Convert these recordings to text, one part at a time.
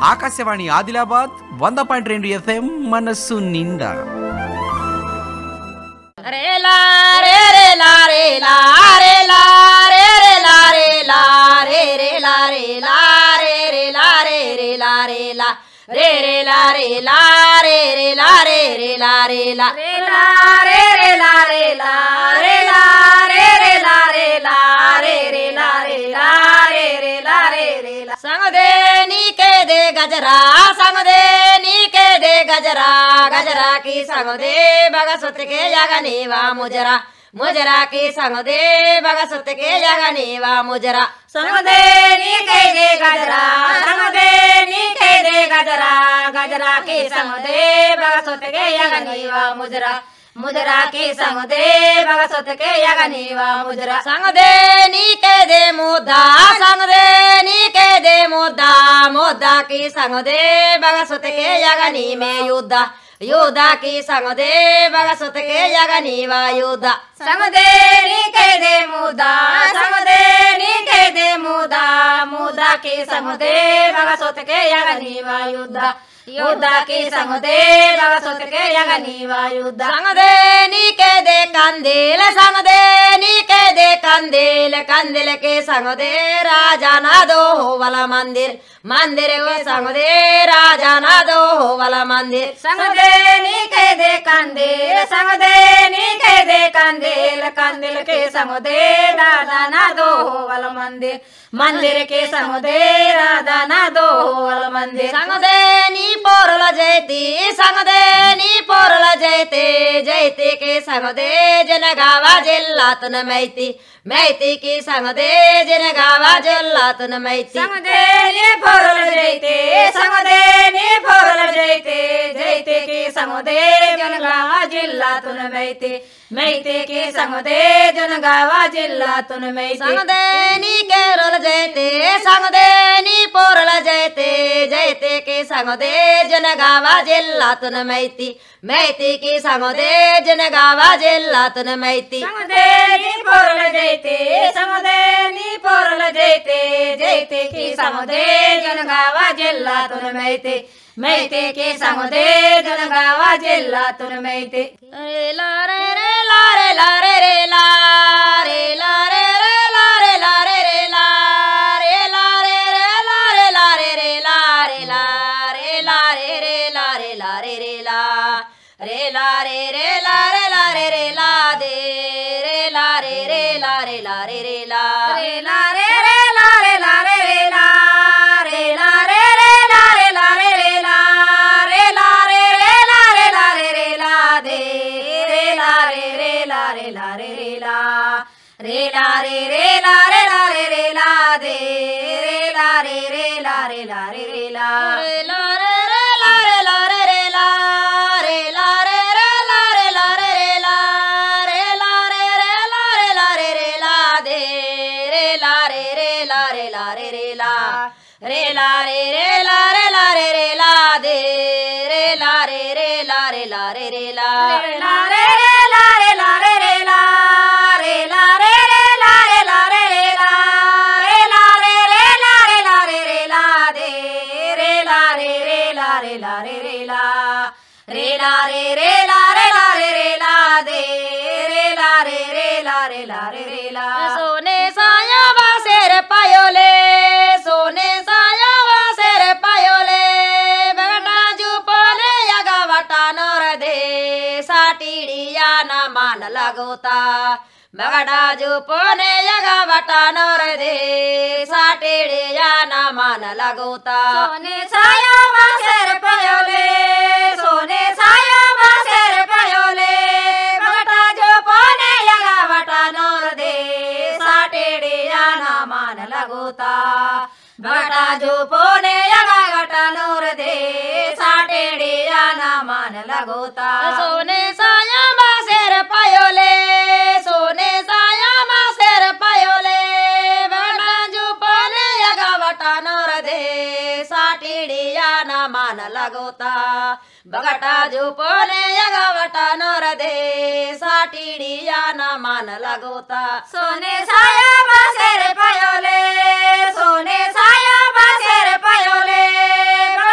Akashvani Adilabad 100.2 FM మనస్సు నిండా. రేలా రే రేలా రేలా రేలా రే రేలా రేలా రే రేలా రేలా రే రేలా రే రేలా రేలా రే రేలా రేలా రే రేలా రే రేలా రేలా రేలా రే రేలా రేలా రేలా రే రేలా రేలా రే రేలా రేలా రే రేలా రే రేలా సంగదే నీకే దే గజరా సంగదే నీకే దే గజరా गजरा की संगदे बगसुत के जगनीवा मुजरा मुजरा की संगदे बगसुत के जगनीवा मुजरा संगदे नीके दे गजरा संगदे नीके दे गजरा गजरा की संगदे बगसुत के जगनीवा मुजरा मुजरा की संगदे बगसुत के जगनीवा मुजरा संगदे नीके दे मुद्दा संगदे नीके दे मुद्दा मुद्दा की संगदे बगसुत के जगनी में युद्धा युद्धा की संगदे बगसुत के जगनीवा युद्धा संगदे नीके दे मुद्दा संगदे नीके दे मुद्दा मुद्दा की संगदे बगसुत के जगनीवा युद्धा युद्धा की संगदे बगसुत के जगनीवा युद्धा संगदे नीके दे कंदील संगदे नीके दे कंदील कंदील के संगदे राजा ना दो वाला मंदिर मंदिर के संगदे राजा ना दो वाला मंदिर संगदे नीके दे कंदील संगदे नीके दे कंदील कंदील के संगदे राजा ना दो वाला मंदिर मंदिर के संगदे राजा ना दो वाला मंदिर संगदे नी पोरल जयती संगदे नी पोरल जयते जयते के संगदे जनगावा जिल्लातन मैती मैती की संगदे जनगावा जिल्लातन मैती संगदे नी पोरल जयते संगदे नी पोरल जयते जयते की संगदे जनगावा जिल्लातन मैती मैती की संगदे जनगावा जिल्लातन मैती संगदे नी केरल जयते संगदे नी पोरल जयते जयते की संगदे जनगावा जिल्लातन मैती मैती की संगदे जनगावा जिल्लातन मैती संगदे नी पोरल जयते संगदे नी पोरल जयते जयते की संगदे जनगावा जिल्लातन मैती मैती की संगदे जनगावा जिल्लातन मैती रेला रे रेला रेला रे रेला रेला रे रेला रेला रे रेला रेला रे रेला रेला रे रेला रेला रेला रे रेला रेला रे रेला रेला रे रेला रेला रे रेला दे रेला रे रेला रेला रे रेला रेला रे रेला रेला रे रेला रेला रे रेला रेला रे रेला रेला रे रेला रेला रे रेला दे रेला रे रेला रेला रे रेला रेला रे रेला रेला रे रेला दे रेला रे रेला रेला रे रेला रेला रे रेला रेला रे रेला रेला रे रेला रेला रे रेला रेला रे रेला रेला रे रेला दे रेला रे रेला रेला रे रेला रेला रे रेला रेला रे रेला दे रेला रे रेला रेला रे रेला रेला रे रेला रेला रे रेला रेला रे रेला रेला रे रेला रेला रे रेला रेला रे रेला दे रेला रे रेला रेला रे रेला रेला रे रेला रेला रे रेला दे रेला रे रेला रेला रे रेला सोने साया बासेर पायोले सोने साया बासेर पायोले बगटा जुपोले यगा वटा नोर दे साटिड़िया ना मान लगोता बगटा जुपोने यगा वटा नोर दे साटिड़िया ना मान लगोता सोने साया बासेर पायोले सोने साया बासेर पायोले बगटा जुपोने यगा वटा नोर दे साटिड़िया ना मान लगोता बगटा जुपोने यगा वटा नोर दे साटिड़िया ना मान लगोता सोने साया बासेर पायोले सोने साया बासेर पायोले बगटा जुपोने यगा वटा नोर दे साटिड़िया ना मान लगोता बगटा जुपोने यगा वटा नोर दे साटिड़िया ना मान लगोता सोने साया बासेर पायोले सोने साया बासेर पायोले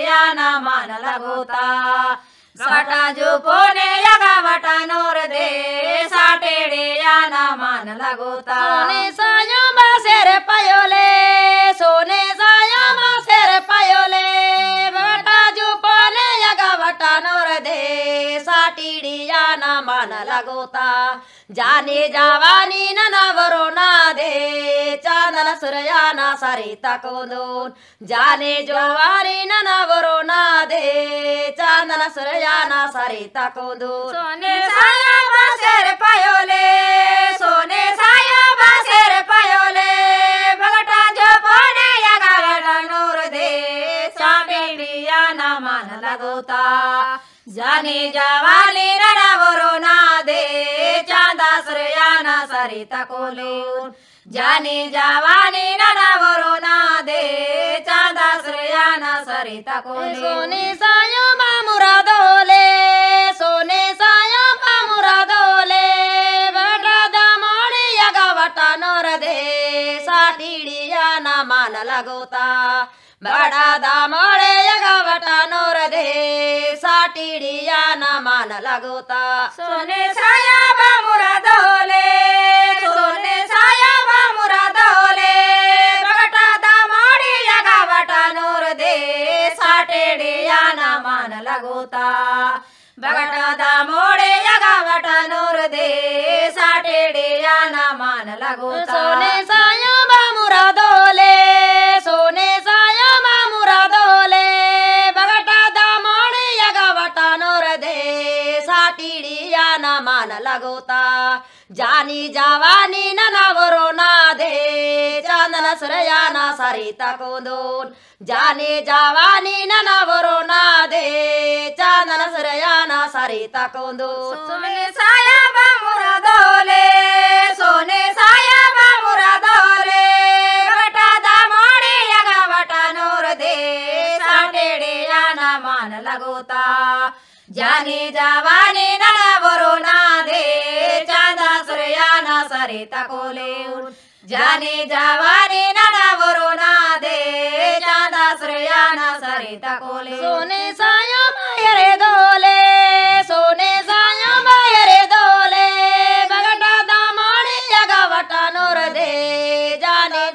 या ना मान लगोता बगटा झुपोने यगा बटा नोर दे साटेड़े या ना मान लगोता सोने सायो बासेर पयोले सोने सायो बासेर पयोले बगटा झुपोने यगा बटा नोर दे साटीड़ी या ना मान लगोता जाने जावानी नवरो ना दे चांदन सुरयाना सरिता कोंदून जाने जवानी नवरो ना दे चांदन सुरयाना सरिता कोंदून सोने साया बासेर पयोले सोने साया बासेर पयोले बगटा झोपने यगा बटा नूर दे साटीड़िया ना मान लगोता जाने जवानी नवरो ना दे चांदा सुरयाना सरिता कोंदून जाने जवानी नवरो ना दे चांदा सुरयाना सरिता कोंदून सोने सायो बामुरा दोले सोने सायो बामुरा दोले बटा दामोड़ी यगा बटा नोर दे साटीड़िया ना मान लगोता बड़ा दामोड़े यगा बटा नोर दे साटीड़िया ना मान लगोता सोने साया बामुरा दोले सोने साया बामुरा दोले बगटा दामोड़ी यगा बटा नोर दे साटेड़िया ना मान लगोता बगटा दामोड़े यगा बटा नोर दे साटेड़िया ना मान लगोता सोने साया बामुरा दोले सोने साया बामुरा दोले बगटा दामोड़े यगा बटा नोर दे साटीड़िया ना मान लगोता जानी जवानी नवरो ना दे चांदन सुरयाना सरिता कोंदून जाने जवानी नवरो ना दे चांदन सुरयाना सरिता कोंदून सोने साया बामुरा दोले सोने साया बामुरा दोले बगटा दामोड़ी यगा बटा नूर दे साटेड़िया ना मान लगोता जाने जवानी नवरो ना दे चांदा सुरयाना सरिता कोंदून जाने जवानी नवरो ना दे चांदा सुरयाना सरिता कोंदून सोने सायो बाहरे दोले सोने सायो बाहरे दोले बगटा दामोड़ी यगा बटा नूर दे जाने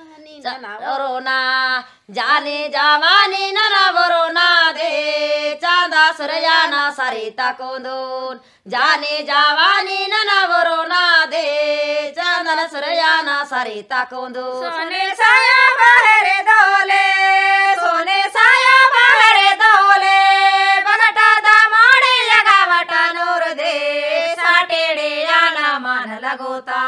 नवरो ना जाने जवानी नवरो ना दे चांदा सुरयाना सरिता कोंदून जाने जवानी नवरो ना दे चांदन सुरयाना सरिता कोंदून सोने साया बाहरे दोले सोने साया बाहरे दोले बगटा दामोड़ी यगा बटा नूर दे साटेड़िया ना मान लगोता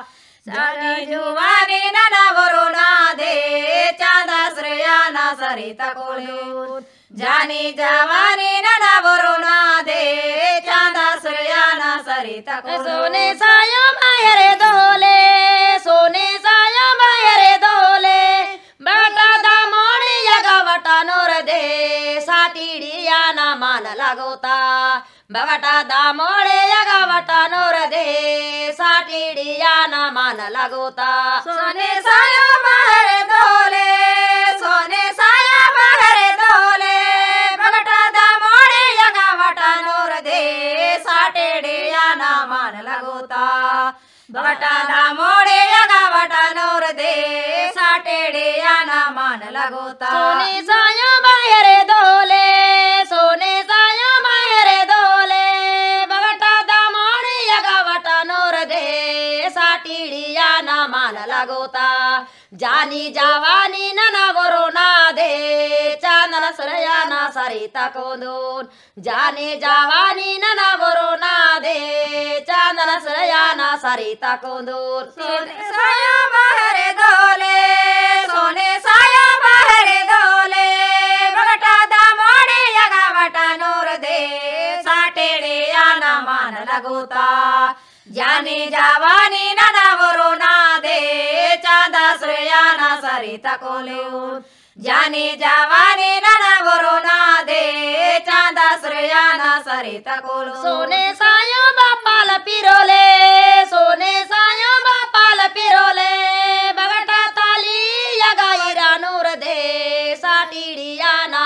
जाने जुवानी नवरो ना दे चांदा सुरयाना सरिता कोंदून जाने जवानी नवरो ना दे चांदा सुरयाना सरिता कोंदून सोने सायो बाहरे दोले सोने सायो बाहरे दोले बगटा दामोड़ी यगा बटा नूर दे साटीड़िया ना मान लगोता बगटा दामोड़े यगा बटा नूर दे साटीड़िया ना मान लगोता सोने सायो बाहरे दोले सोने साया बाहरे दोले बगटा दामोड़े यगा बटा नूर दे साटेड़िया ना मान लगोता बगटा दामोड़े यगा बटा नूर दे साटेड़िया ना मान लगोता सोने सायो बाहरे दोले सोने सायो बाहरे दोले बगटा दामोड़े यगा बटा नूर दे साटीड़िया ना मान लगोता जानी जवानी नवरो ना दे चांदन सुरयाना सरिता कोंदून जाने जवानी नवरो ना दे चांदन सुरयाना सरिता कोंदून सोने साया बाहरे दोले सोने साया बाहरे दोले बगटा दामोड़ी यगा बटा नूर दे साटेड़िया ना मान लगोता जाने जवानी नवरो ना दे चांदा सुरयाना सरिता कोंदून जाने जवानी नवरो ना दे चांदा सुरयाना सरिता कोंदून सोने सायो बापाल पिरोले सोने सायो बापाल पिरोले बगटा ताली यगा इरा नूर दे साटीड़िया ना मान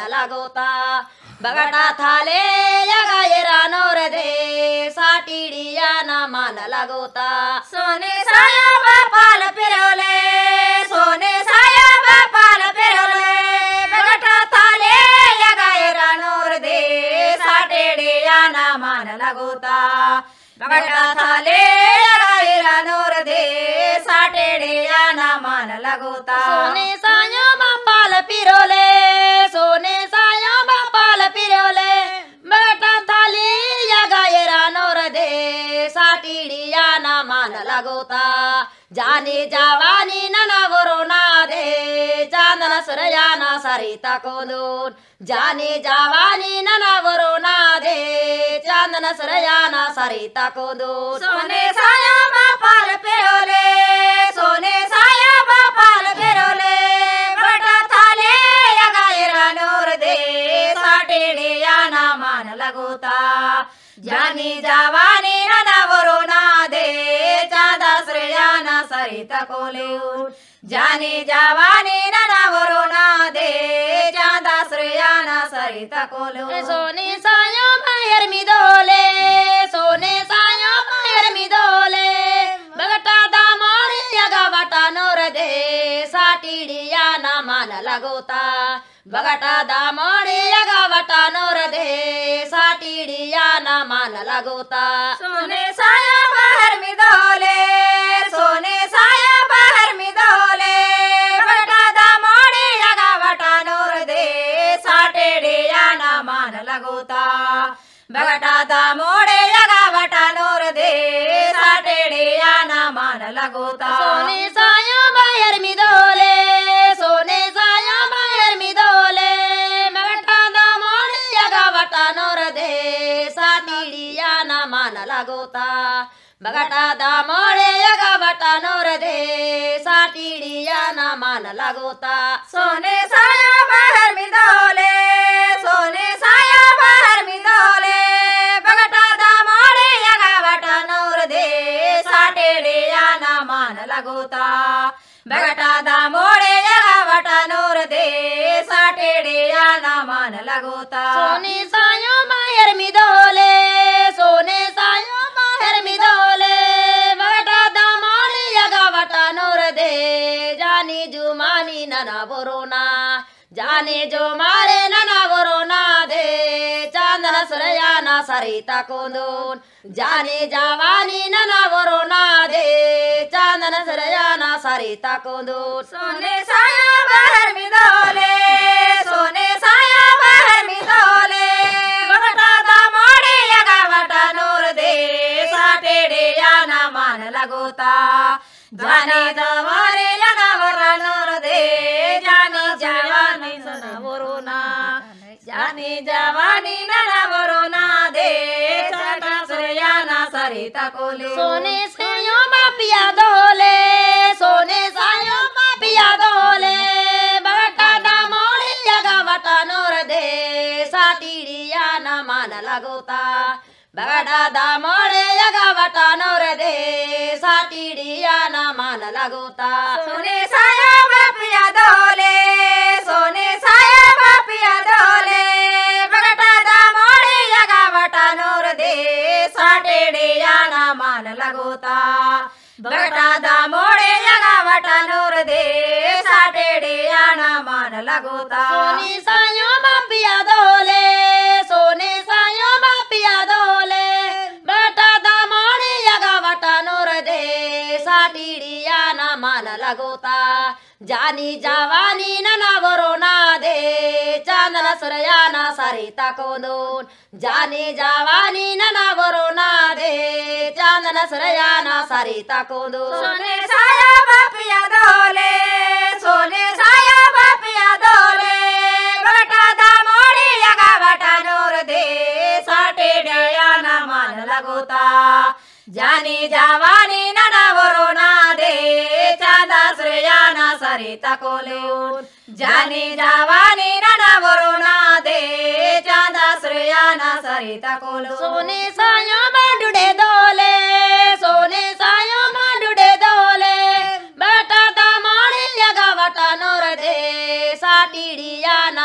लगोता बगटा थाले यगायरा नोर दे साटिड़िया न मान लगोता सोने साया बापाल पिरोले सोने साया बापाल पिरोले बगटा थाले यगायरा नोर दे साटिड़िया न मान लगोता बगटा थाले यगायरा नोर दे साटिड़िया न मान लगोता सोने साया बापाल पिरोले सोने साया बापाल पिरोले बगटा थाली यगायरा नोर दे साटिड़िया न मान लगोता जानी जवानी नना वरोना दे चांदन सुरयाना सरिता कोंदून जानी जवानी नना वरोना दे चांदन सुरयाना सरिता कोंदून सोने साया बापाल पिरोले सोने साया बापाल पिरोले बगटा थाले यगायरा नोर दे साटिड़िया न मान लगोता जानी जवानी नना वरोना दे चांदा श्रेयाना सरिता कोलेऊन जानी जवानी नना वरोना दे चांदा श्रेयाना सरिता कोलेऊन सोने साया मायर मिदोले सोने साया मायर मिदोले बगटा दामोड़ी यगावटा नोर दे साटिड़िया न मान लगोता बगटा दामोड़ी यगावटा नोर दे साटिड़िया न मान लगोता सोने साया बाहर मिदोले सोने साया बाहर मिदोले बगटा दामोड़ी यगावटा नोर दे साटिड़िया न मान लगोता बगटा दामोड़े यगावटा नोर दे साटिड़िया न मान लगोता सोने साया बाहर मिदोले सोने साया बाहर मिदोले बगटा दामोड़े यगावटा नोर दे साटिड़िया न मान लगोता बगटा दामोड़े यगावटा नोर दे साटिड़िया न मान लगोता सोने साया बाहर मिदोले सोने साया बाहर मिदोले बगटा दामोड़े यगावटा नोर दे साटिड़िया न मान लगोता बगटा दामोड़े यगावटा नोर दे साटिड़िया न मान लगोता सोने साया बाहर मिदोले सोने साया बाहर मिदोले बगटा दामोड़े यगावटा नोर दे जानी जुमानी नना वरोना जाने जो मारे नना वरोना दे चांदन सुरयाना सरिता कोंदून जाने जवानी नना वरोना दे चांदन सुरयाना सरिता कोंदून सोने साया बाहर मिदोले सोने साया बाहर मिदोले बगटा दामोड़े यगावटा नोर दे साटिड़िया न मान लगोता जाने जवानी यगावटा नोर दे जानी जवानी नना वरोना जानी जवानी नना वरोना दे चांदा श्रेयाना सरिता कोले सोने सायो बापिया दोले सोने सायो बापिया दोले बगटा दामोड़े यगावटा नोर दे साटिड़िया न मान लगोता बगटा दामोड़े यगावटा नोर दे साटिड़िया न मान लगोता सोने साया बापिया दोले सोने साया बापिया दोले बगटा दामोड़े यगावटा नोर दे साटिड़िया न मान लगोता बगटा दामोड़े यगावटा नोर दे साटिड़िया न मान लगोता सोने सायो बापिया दोले सोने सायो बापिया दोले बगटा दामोड़े यगावटा नोर दे साटिड़िया न मान लगोता जानी जवानी नना वरोना दे चांदन सुरयाना सरिता कोंदून जानी जवानी नना वरोना दे चांदन सुरयाना सरिता कोंदून सोने साया बापिया दोले सोने साया बापिया दोले बगटा दामोड़े यगावटा नोर दे साटिड़िया न मान लगोता जानी जवानी नना वरोना दे चांदा श्रेयाना सरिता कोलेऊन जानी जवानी नना वरोना दे चांदा श्रेयाना सरिता कोलेऊन सोने सायो बांडुड़े दोले सोने सायो बांडुड़े दोले बगटा दामोड़े यगावटा नोर दे साटिड़िया न मान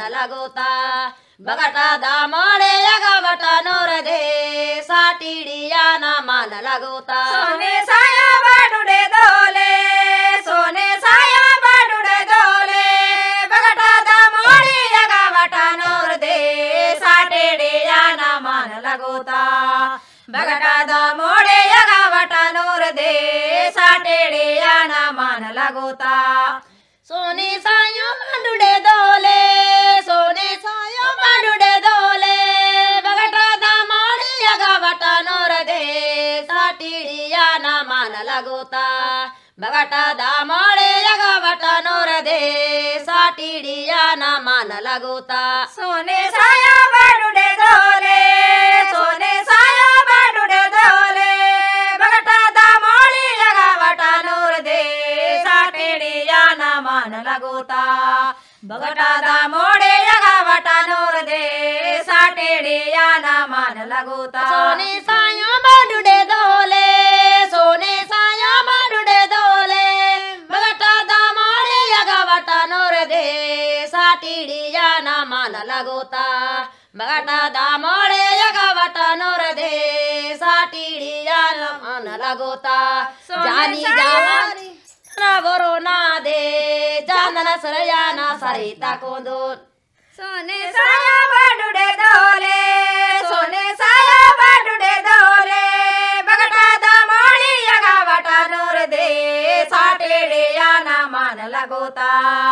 लगोता बगटा दामोड़े यगवट नोर दे साटिड़िया न मान लगोता सोने साया बाडुड़े दोले सोने साया बाडुड़े दोले बगटा दामोड़े यगवट नोर दे साटिड़िया न मान लगोता बगटा दामोड़े यगवट नोर दे साटिड़िया न मान लगोता सोने सायो बाडुड़े दोले सोने सायो बाडुड़े दोले बगटा दामोड़े यगवट नोर दे साटिड़िया न मान लगोता बगटा दामोड़े यगवट नोर दे साटिड़िया न मान लगोता सोने साया बाडुड़े दोले सोने साया बाडुड़े दोले बगटा दामोड़े यगवट नोर दे साटिड़िया न मान लगोता बगटा दामोड़े यगवट नोर दे साटिड़िया न मान लगोता सोने सायो बाडुड़े दोले सोने सायो बाडुड़े दोले बगटा दामोड़े यगवट नोर दे साटिड़िया न मान लगोता बगटा दामोड़े यगवट नोर दे साटिड़िया न मान लगोता जानी जावानी वरो ना दे जानन सरया ना सरिता कोंदो सोने साया बाडुड़े दोले सोने साया बाडुड़े दोले बगटा दामोड़ी यगवट नोर दे साटिड़िया न मान लगोता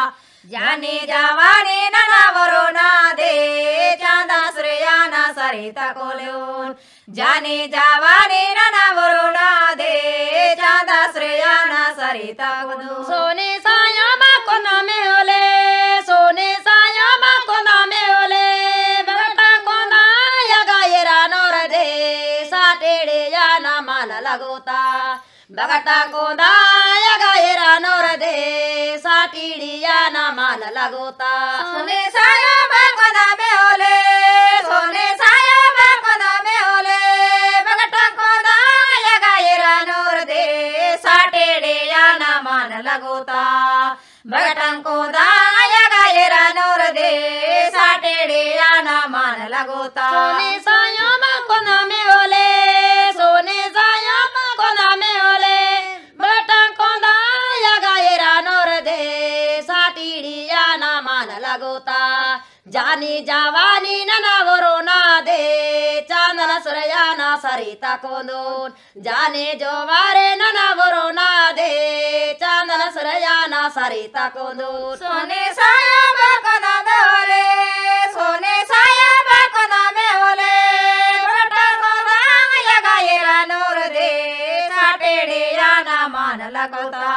जानी जवानी नना वरो ना दे चांदा श्रेया ना सरिता कोल्योन जानी जवानी नना वरो ना दे चांदा श्रेया ना सरिता कोल्योन सोने साया मा कोना में ओले सोने साया मा कोना में ओले बगटा कोना यगा येरा नोर दे साटिड़िया न मान लगोता बगटा कोना यगा येरा नोर दे साटिड़िया न मान लगोता सोने साया मा कोना में ओले सोने साया मा कोना में ओले बगटा कोना यगा येरा नोर दे साटिड़िया न मान लगोता बगटा कोना यगा येरा नोर दे साटिड़िया न मान लगोता सोने साया मा कोना में ओले सोने साया मा कोना में ओले बगटा कोना यगा येरा नोर दे साटिड़िया न मान लगोता जानी जवानी नना वरो ना दे चांदन सरया ना सरिता कोंदोन जाने जोवारे नना वरो ना दे चांदन सरया ना सरिता कोंदोन सोने साया बाकोना में ओले सोने साया बाकोना में ओले बगटा कोना यगा येरा नोर दे साटिड़िया न मान लगोता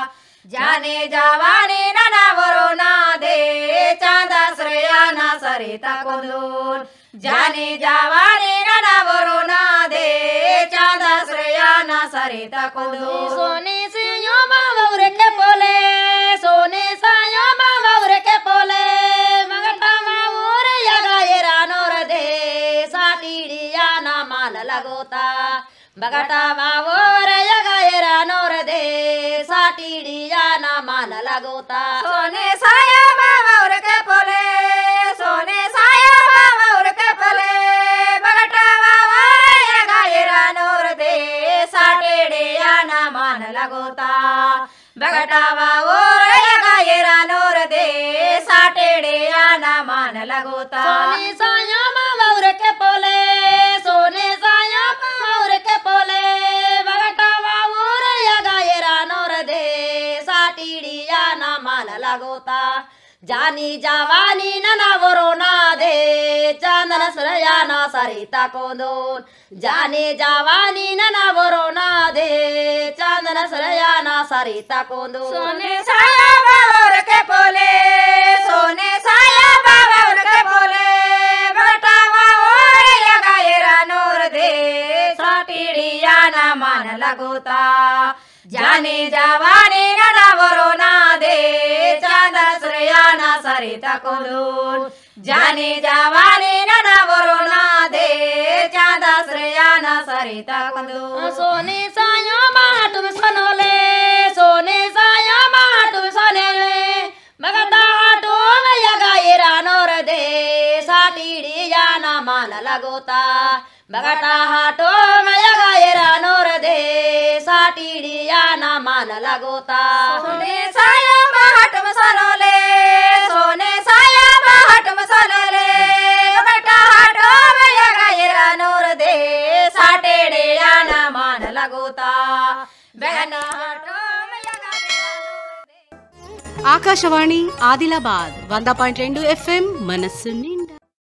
जाने जवानी नना वरो ना दे चांदा श्रेया ना सरिता कोंदोन जाने जवानी नना वरो ना दे चांदा श्रेया ना सरिता कोंदोन सोने से यो बावर के पोले सोने सायो बावर के पोले मगटा मावर यगा येरा नोर दे साटिड़िया न मान लगोता बगटा बावर यगा येरा नोर दे साटिड़िया न मान लगोता सोने साया बावर के पोले सोने साया बावर के पोले बगटा बावर यगा येरा नोर दे साटिड़िया न मान लगोता बगटा बावर यगा येरा नोर दे साटिड़िया न मान लगोता सोने साया बावर के पोले सोने साया बावर के पोले बगटा बावर यगा येरा नोर दे साटिड़िया न मान लगोता जानी जवानी नना वरो ना दे चांदन सरया ना सरिता कोंदोन जाने जवानी नना वरो ना दे चांदन सरया ना सरिता कोंदोन सोने साया बावर के पोले सोने साया बावर के पोले बगटा बावर यगा येरा नोर दे साटिड़िया न मान लगोता जाने जवानी नना वरो ना दे चांदन श्रेया ना सरिता कोंदोन जाने जवानी नना वरो ना दे चांदन श्रेया ना सरिता कोंदोन सोने सायो माटुम सोनोले सोने सायो माटुम सोनेले बगटा हाटुम यगा येरा नोर लगोता बगटा हाटो मया गायरा नोर दे साटीडिया ना मान लगोता सोने साया बाहट मसलोले सोने साया बाहट मसलोले बगटा हाटो मया गायरा नोर दे साटीडिया ना मान लगोता बहना हाटो मया गायरा नोर दे ఆకాశవాణి ఆదిలాబాద్ 100.2 FM మనస్సుని